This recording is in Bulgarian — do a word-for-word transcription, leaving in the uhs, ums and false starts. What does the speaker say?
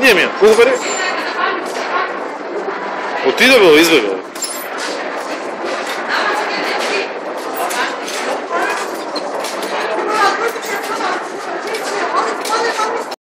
Nije mi ja, koliko pare? Отиде бе, избега.